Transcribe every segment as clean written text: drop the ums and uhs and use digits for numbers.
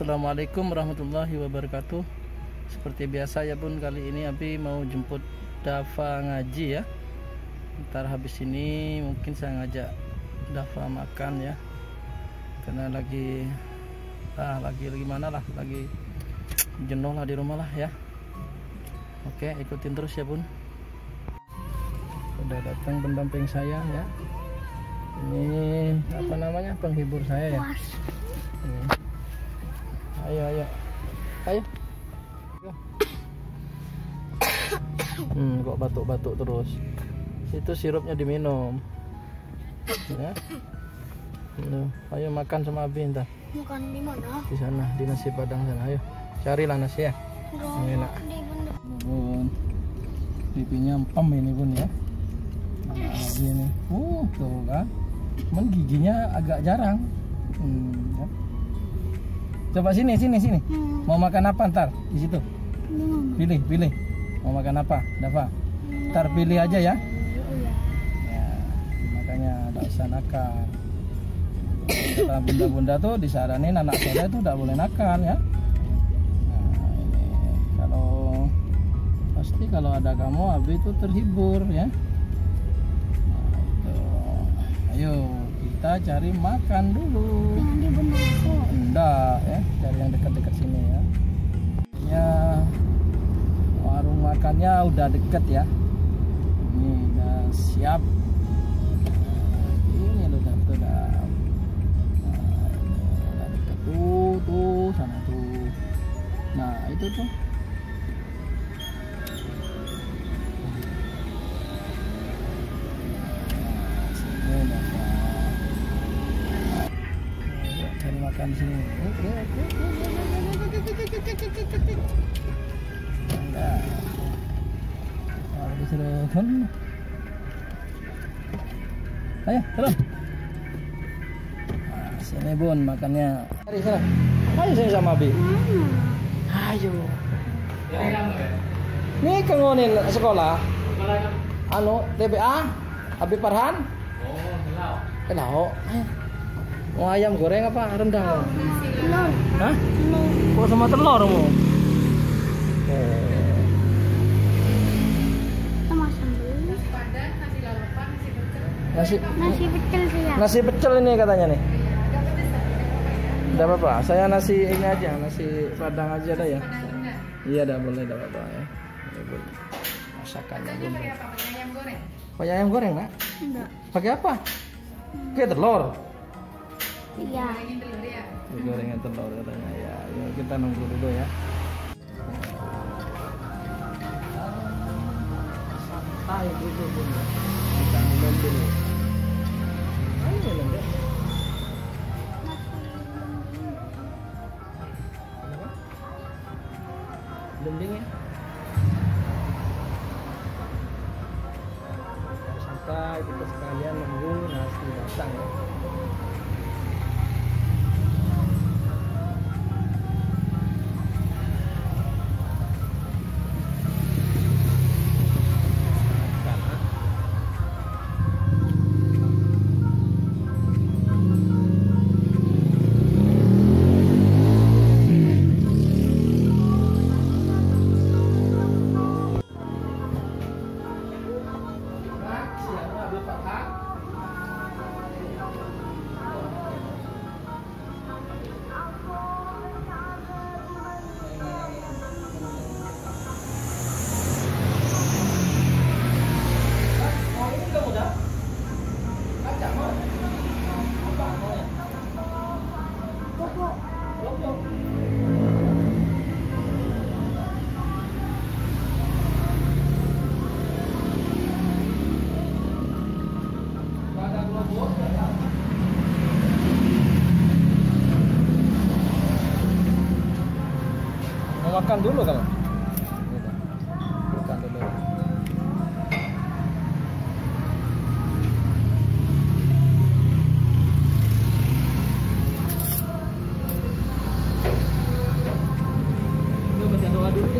Assalamualaikum warahmatullahi wabarakatuh. Seperti biasa ya bun, kali ini Abi mau jemput Dafa ngaji ya. Ntar habis ini mungkin saya ngajak Dafa makan ya, karena lagi mana lah, lagi jenuh lah di rumah lah ya. Oke, ikutin terus ya bun. Udah datang pendamping saya ya. Ini apa namanya, penghibur saya ya. Ini. Ayo. Kok batuk-batuk terus. Itu sirupnya diminum. Ya. Ayo makan sama Abi ntar. Makan di mana? Di sana, di nasi padang sana. Ayo, carilah nasi ya. Ini enak. Bun, pipinya empam ini bun ya. Abi ini. Tuh kan. Cuman giginya agak jarang. Ya. Coba sini. Mau makan apa ntar di situ? Pilih. Mau makan apa, Dafa? Ntar pilih aja ya. Ya, makanya tidak usah nakal. Kata bunda-bunda tuh disaranin anak soleh tuh tidak boleh nakal ya. Nah, ini kalau ada kamu, Abi itu terhibur ya. Nah, itu. Ayo kita cari makan dulu. Di Bundaku. Enggak ya, cari yang dekat-dekat sini ya. Ya, warung makannya udah deket ya. Ini udah siap. Ini udah deket tuh sana tuh. Nah itu tuh. Sini udah. Cari makan di sini. Disuruh kan. Ayo, terus. Nah, sini bun makannya. Mari sana. Ayo sini sama Abi. Ayo. Nih kengonin sekolah. Anu TPA Abi Farhan. Kenal. Mau ayam goreng apa rendang? Telur. Hah? Kok sama telur mu? Sama sambal. Nasi pecel sih ya. Nasi pecel ini katanya nih. Tidak apa-apa, saya nasi ini aja, nasi padang aja dah ya. Iya dah, boleh, dah apa-apa ya. Ini boleh. Masakannya boleh. Pakai ayam goreng nak? Enggak. Pakai apa? Pakai telur. Iya. Gorengan telur katanya ya. Yuk, kita nunggu dulu ya. Santai dulu bun. Kita minum dulu. Ayo minum ya. Dending ya. Santai, kita sekalian nunggu nasi datang ya. Makan dulu kalau makan dulu. Baca doa dulu.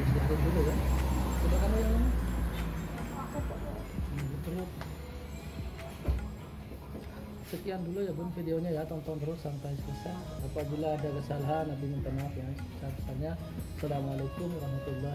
Istirahat dulu ya. Coba kamu yang mana? Betul. Sekian dulu ya Bun videonya ya, tonton terus sampai selesai. Apabila ada kesalahan, Nabi minta maaf ya sebesar-besarnya. Assalamualaikum warahmatullahi wabarakatuh.